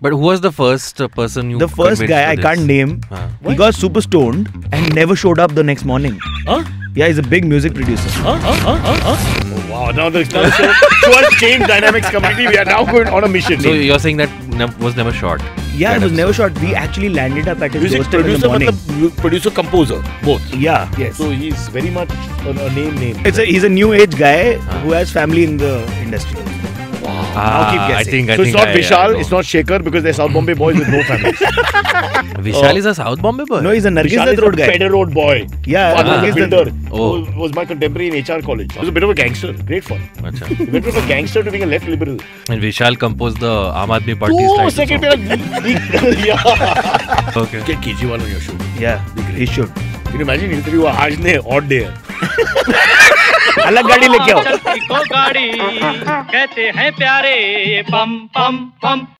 But who was the first person you? The first convinced guy to I this? can't name. He got super stoned and never showed up the next morning. Huh? Yeah, he's a big music producer. Oh, wow, now the show has changed dynamics completely. We are now going on a mission. So you're saying that was never shot? Yeah, it was never shot. We actually landed up at his Music doorstep in the producer, morning. matlab, producer, composer, both. Yeah, yes. So he's very much a name. He's a new age guy who has family in the industry. Now keep guessing. I So think it's not I Vishal, know. it's not Shekhar because they're South Bombay boys with no families. Vishal is a South Bombay boy. No, he's a Vishal Nargis is Road a guy. Pedder Road boy. Yeah, Father Nargis was a builder. Oh. Who was my contemporary in HR college. He was a bit of a gangster. Great fun. Acha. He went from a gangster to being a left liberal. And Vishal composed the Aam Aadmi Party's 2 title second song. yeah. Okay. Get Kejriwal on your show. Yeah, he should. Can you imagine interview आज ने odd day है. अलग गाड़ी लेके आओ. चलती को गाड़ी कहते हैं प्यारे पम पम पम